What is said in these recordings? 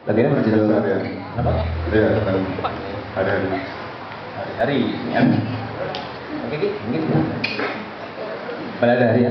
Lagunya berjudul Harian. apa? Iya, hari-hari. Hari-hari. Ya. Oke, mungkin. Pada ada hari ya.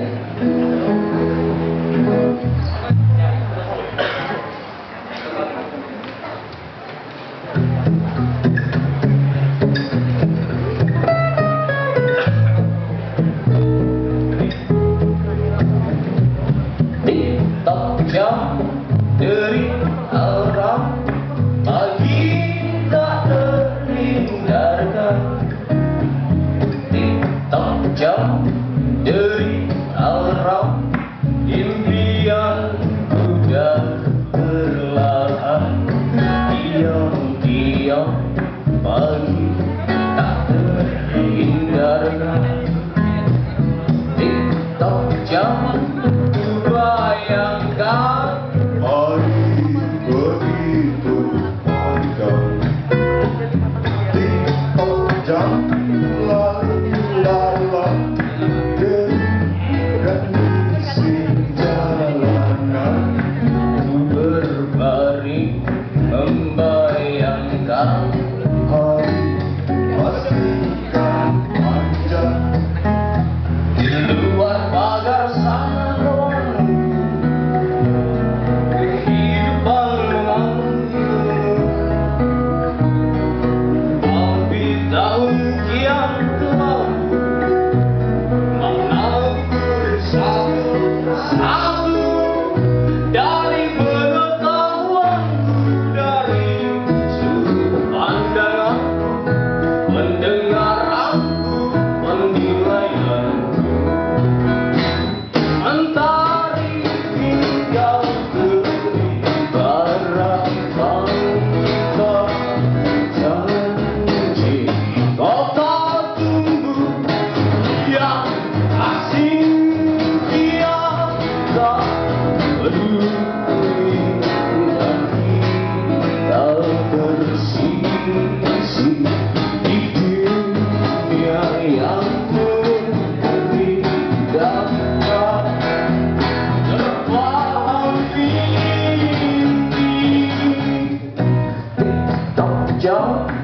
TikTok jam dari orang pagi tak terhindarkan. TikTok jam dari orang impian udah perlahan. Diam-diam pagi tak terhindarkan. TikTok jam bayangkan Hari begitu panjang. TikTok jam lalu-lalang dan isi jalanan. berbaring membayangkan Hari pastikan panjang. di luar pagar sana ruang kehidupan menanggung. Tapi tahun kian telah menabur satu-satu dari pengetahuanku, dari sudut pandanganku, pendengaranku, penilaianku. Mentari tinggal beri barang bangsa janji kota tunggu yang asing dia tak peduli dan kita tersisi di dunia yang tidak terpaham tinggi. TikTok jam